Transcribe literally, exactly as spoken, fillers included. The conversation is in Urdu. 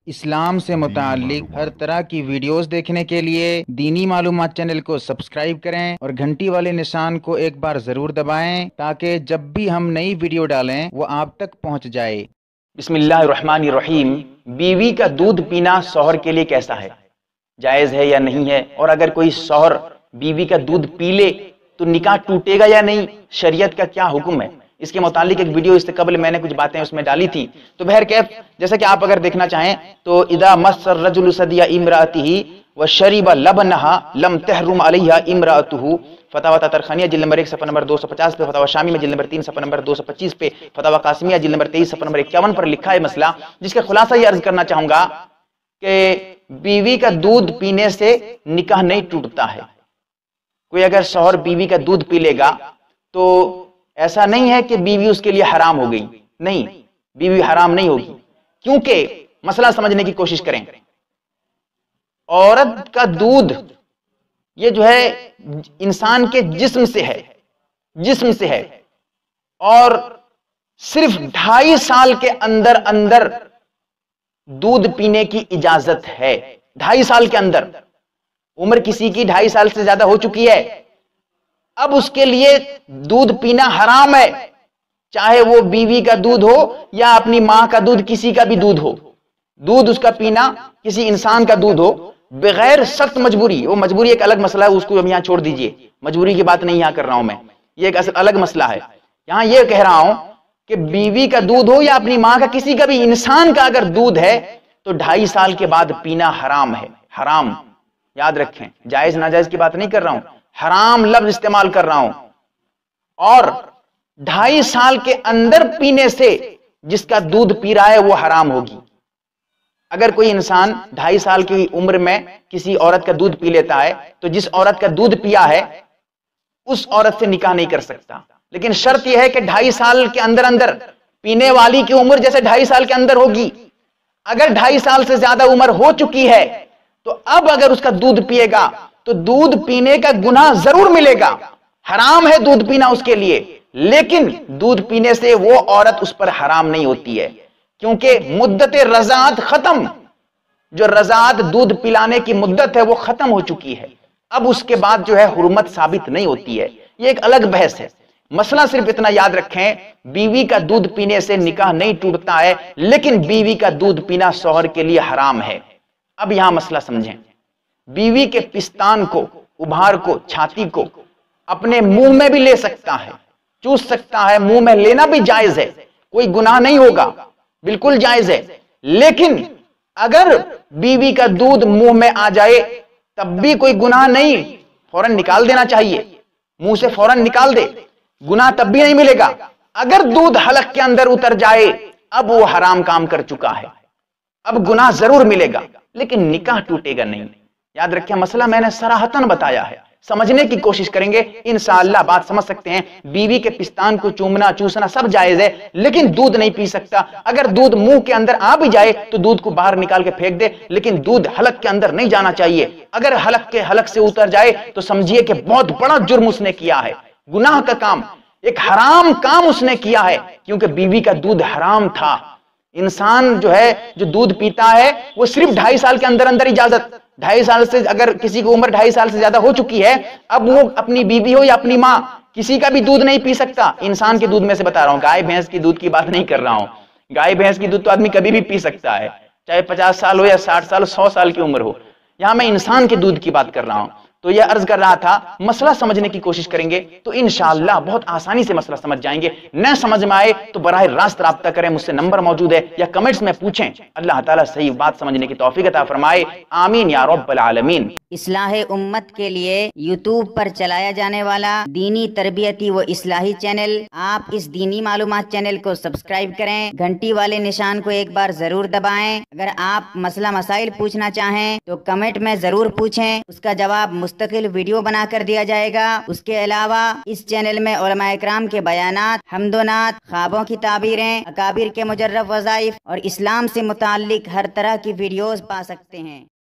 اسلام سے متعلق ہر طرح کی ویڈیوز دیکھنے کے لیے دینی معلومات چینل کو سبسکرائب کریں اور گھنٹی والے نشان کو ایک بار ضرور دبائیں تاکہ جب بھی ہم نئی ویڈیو ڈالیں وہ آپ تک پہنچ جائے۔ بسم اللہ الرحمن الرحیم۔ بیوی کا دودھ پینا شوہر کے لیے کیسا ہے؟ جائز ہے یا نہیں ہے؟ اور اگر کوئی شوہر بیوی کا دودھ پی لے تو نکاح ٹوٹے گا یا نہیں؟ شریعت کا کیا حکم ہے؟ اس کے متعلق ایک ویڈیو اس سے قبل میں نے کچھ باتیں اس میں ڈالی تھی، تو بہرکیف جیسا کہ آپ اگر دیکھنا چاہیں تو اذا مس الرجل ثدی امرأته وشرب لبنها لم تحرم عليها امرأته، فتاوی تطرخانیہ جلد نمبر ایک صفحہ نمبر دو سو پچاس پہ، فتاوی شامی میں جلد نمبر تین صفحہ نمبر دو سو پچیس پہ، فتاوی قاسمیہ جلد نمبر تیئیس صفحہ نمبر اکیاون پر لکھا ہے مسئلہ، جس کا خلاصہ یہ عرض کرنا چاہوں گا کہ بیوی کا دودھ پینے سے نکاح نہیں ٹوٹتا ہے۔ کوئی اگر شوہر بیوی کا دودھ پی لے گا تو ایسا نہیں ہے کہ بیوی اس کے لیے حرام ہو گئی، نہیں، بیوی حرام نہیں ہوگی، کیونکہ مسئلہ سمجھنے کی کوشش کریں۔ عورت کا دودھ یہ جو ہے انسان کے جسم سے ہے، جسم سے ہے، اور صرف ڈھائی سال کے اندر اندر دودھ پینے کی اجازت ہے۔ ڈھائی سال کے اندر عمر کسی کی ڈھائی سال سے زیادہ ہو چکی ہے، اب اس کے لیے دودھ پینا حرام ہے، چاہے وہ بیوی کا دودھ ہو یا اپنی ماں کا دودھ، کسی کا بھی دودھ ہو، دودھ اس کا پینا کسی انسان کا دودھ ہو بغیر سخت مجبوری۔ وہ مجبوری ایک الگ مسئلہ ہے، اس کو ہم یہاں چھوڑ دیجئے، مجبوری کی بات نہیں یہاں کر رہا ہوں میں، یہ ایک الگ مسئلہ ہے۔ یہاں یہ کہہ رہا ہوں کہ بیوی کا دودھ ہو یا اپنی ماں کا، کسی کا بھی انسان کا اگر دودھ ہے تو ڈھائی سال کے بعد پینا حرام ہے، حرام، یاد رکھیں، جائز ناجائز کی بات نہیں کر رہا ہوں، حرام لفظ استعمال کر رہا ہوں۔ اور ڈھائی سال کے اندر پینے سے جس کا دودھ پی رہا ہے وہ حرام ہوگی۔ اگر کوئی انسان ڈھائی سال کی عمر میں کسی عورت کا دودھ پی لیتا ہے تو جس عورت کا دودھ پیا ہے اس عورت سے نکاح نہیں کر سکتا، لیکن شرط یہ ہے کہ ڈھائی سال کے اندر اندر پینے والی کی عمر جیسے ڈھائی سال کے اندر ہوگی۔ اگر ڈھائی سال سے زیادہ عمر ہو چکی ہے تو اب اگر اس کا دودھ پیے گا تو دودھ پینے کا گناہ ضرور ملے گا، حرام ہے دودھ پینا اس کے لیے، لیکن دودھ پینے سے وہ عورت اس پر حرام نہیں ہوتی ہے، کیونکہ مدت رضاعت ختم، جو رضاعت دودھ پلانے کی مدت ہے وہ ختم ہو چکی ہے، اب اس کے بعد جو ہے حرمت ثابت نہیں ہوتی ہے۔ یہ ایک الگ بحث ہے، مسئلہ صرف اتنا یاد رکھیں، بیوی کا دودھ پینے سے نکاح نہیں ٹوٹتا ہے، لیکن بیوی کا دودھ پینا شوہر کے لیے حرام ہے۔ اب یہاں مسئلہ سمجھیں، بیوی کے پستان کو، ابھار کو، چھاتی کو اپنے منہ میں بھی لے سکتا ہے، چوس سکتا ہے، منہ میں لینا بھی جائز ہے، کوئی گناہ نہیں ہوگا، بالکل جائز ہے، لیکن اگر بیوی کا دودھ منہ میں آ جائے تب بھی کوئی گناہ نہیں، فوراً نکال دینا چاہیے، منہ سے فوراً نکال دے، گناہ تب بھی نہیں ملے گا۔ اگر دودھ حلق کے اندر اتر جائے اب وہ حرام کام کر چکا ہے، اب گناہ ضرور ملے گا لیکن نکاح ٹوٹے گا نہیں۔ یاد رکھیں، مسئلہ میں نے صراحتاً بتایا ہے، سمجھنے کی کوشش کریں گے انشاءاللہ بات سمجھ سکتے ہیں۔ بیوی کے پستان کو چومنا چوسنا سب جائز ہے، لیکن دودھ نہیں پی سکتا۔ اگر دودھ منہ کے اندر آ بھی جائے تو دودھ کو باہر نکال کے پھینک دے، لیکن دودھ حلق کے اندر نہیں جانا چاہیے۔ اگر حلق کے حلق سے اتر جائے تو سمجھیے کہ بہت بڑا جرم اس نے کیا ہے، گناہ کا کام، ایک حرام کام اس نے کیا ہے، کیونکہ بیوی کا دودھ حرام تھا۔ انسان جو ہے جو دودھ پیتا ہے وہ صرف ڈھائی سال کے اندر اندر اجازت، ڈھائی سال سے اگر کسی کی عمر ڈھائی سال سے زیادہ ہو چکی ہے اب وہ اپنی بیوی ہو یا اپنی ماں کسی کا بھی دودھ نہیں پی سکتا۔ انسان کے دودھ میں سے بتا رہا ہوں، گائے بھینس کی دودھ کی بات نہیں کر رہا ہوں، گائے بھینس کی دودھ تو آدمی کبھی بھی پی سکتا ہے، چاہے پچاس سال ہو یا ساٹھ سال، سو سال کی عمر ہو، یہاں میں انسان کے دودھ کی بات کر رہا ہوں۔ تو یہ عرض کر رہا تھا، مسئلہ سمجھنے کی کوشش کریں گے تو انشاءاللہ بہت آسانی سے مسئلہ سمجھ جائیں گے۔ نہ سمجھ میں آئے تو براہ راست رابطہ کریں، مجھ سے نمبر موجود ہے یا کمنٹس میں پوچھیں۔ اللہ تعالیٰ صحیح بات سمجھنے کی توفیق عطا فرمائے، آمین یا رب العالمین۔ اصلاح امت کے لیے یوٹیوب پر چلایا جانے والا دینی تربیتی و اصلاحی چینل، آپ اس دینی معلومات چینل کو سبسکرائب کریں، گھنٹی والے نشان کو ایک بار ضرور دبائیں۔ اگر آپ مسئلہ مسائل پوچھنا چاہیں تو کمنٹ میں ضرور پوچھیں، اس کا جواب مستقل ویڈیو بنا کر دیا جائے گا۔ اس کے علاوہ اس چینل میں علماء اکرام کے بیانات، حمد و نعت، خوابوں کی تعبیریں، اکابر کے مجرب وظائف اور اسلام سے متعلق ہر طرح کی ویڈیوز پا سکتے ہیں۔